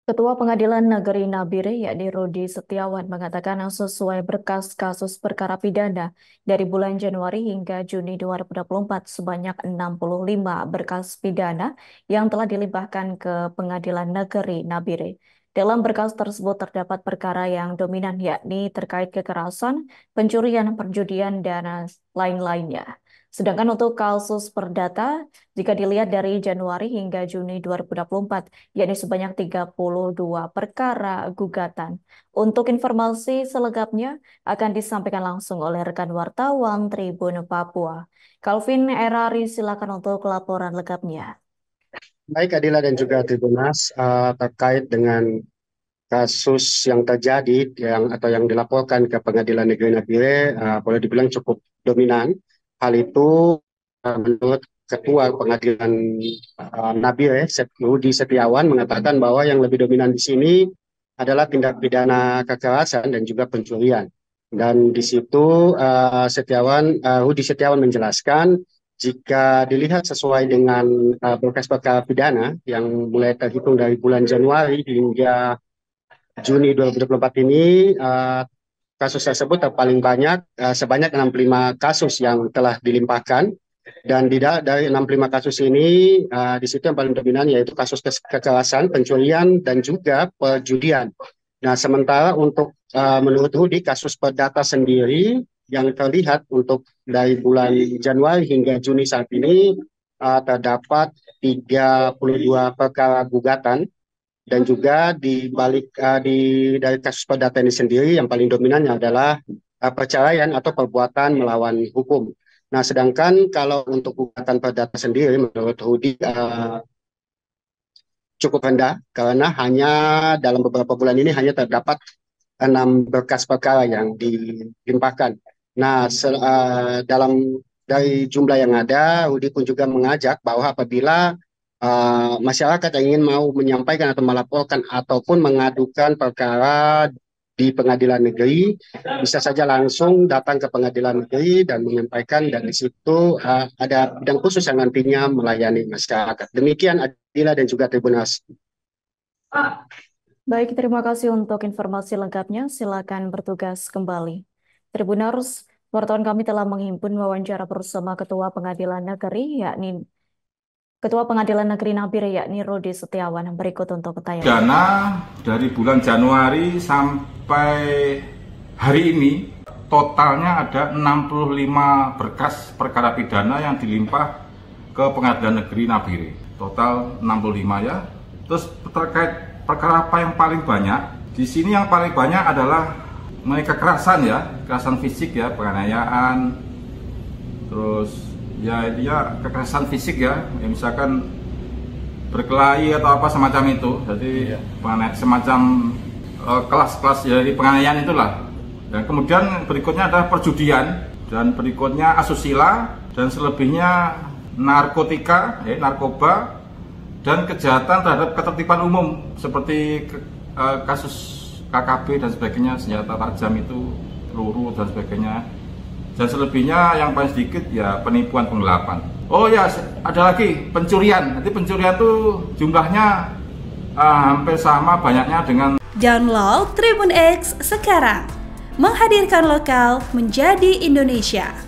Ketua Pengadilan Negeri Nabire, yakni Rudi Setiawan, mengatakan sesuai berkas kasus perkara pidana dari bulan Januari hingga Juni 2024 sebanyak 65 berkas pidana yang telah dilimpahkan ke Pengadilan Negeri Nabire. Dalam berkas tersebut terdapat perkara yang dominan yakni terkait kekerasan, pencurian, perjudian, dan lain-lainnya. Sedangkan untuk kasus perdata, jika dilihat dari Januari hingga Juni 2024, yakni sebanyak 32 perkara gugatan. Untuk informasi selengkapnya akan disampaikan langsung oleh rekan wartawan Tribun Papua. Calvin Erari, silakan untuk laporan lengkapnya. Baik Adila dan juga Tribunas, terkait dengan kasus yang terjadi yang dilaporkan ke Pengadilan Negeri Nabire, boleh dibilang cukup dominan. Hal itu menurut Ketua Pengadilan Nabire, Rudi Setiawan, mengatakan bahwa yang lebih dominan di sini adalah tindak pidana kekerasan dan juga pencurian. Dan di situ Rudi Setiawan menjelaskan jika dilihat sesuai dengan berkas perkara pidana yang mulai terhitung dari bulan Januari hingga Juni 2024 ini, kasus tersebut paling banyak, sebanyak 65 kasus yang telah dilimpahkan. Dan dari 65 kasus ini, di situ yang paling dominan yaitu kasus kekerasan, pencurian, dan juga perjudian. Nah, sementara untuk menurut Rudi, kasus perdata sendiri yang terlihat untuk dari bulan Januari hingga Juni saat ini, terdapat 32 perkara gugatan. Dan juga di balik dari kasus perdata ini sendiri yang paling dominannya adalah perceraian atau perbuatan melawan hukum. Nah, sedangkan kalau untuk gugatan perdata sendiri menurut Rudi cukup rendah karena hanya dalam beberapa bulan ini hanya terdapat 6 berkas perkara yang dilimpahkan. Nah, dalam dari jumlah yang ada, Rudi pun juga mengajak bahwa apabila masyarakat yang ingin mau menyampaikan atau melaporkan ataupun mengadukan perkara di pengadilan negeri, bisa saja langsung datang ke pengadilan negeri dan menyampaikan, dan di situ ada bidang khusus yang nantinya melayani masyarakat. Demikian Adila dan juga Tribunas. Baik, terima kasih untuk informasi lengkapnya. Silakan bertugas kembali. Tribuners, wartawan kami telah menghimpun wawancara bersama Ketua Pengadilan Negeri, yakni Ketua Pengadilan Negeri Nabire, yakni Rudi Setiawan. Berikut untuk tayangan. Dana dari bulan Januari sampai hari ini totalnya ada 65 berkas perkara pidana yang dilimpah ke Pengadilan Negeri Nabire. Total 65 ya. Terus terkait perkara apa yang paling banyak? Di sini yang paling banyak adalah mengenai kekerasan ya, kekerasan fisik ya, penganiayaan. Terus ya kekerasan fisik ya, misalkan berkelahi atau apa semacam itu. Jadi semacam kelas-kelas dari penganiayaan itulah. Dan kemudian berikutnya adalah perjudian, dan berikutnya asusila, dan selebihnya narkotika, narkoba, dan kejahatan terhadap ketertiban umum seperti kasus KKB dan sebagainya, senjata tajam itu, peluru dan sebagainya. Dan selebihnya yang paling sedikit ya penipuan penggelapan. Oh ya, ada lagi pencurian. Nanti pencurian itu jumlahnya hampir sama banyaknya dengan. Download Tribun X sekarang, menghadirkan lokal menjadi Indonesia.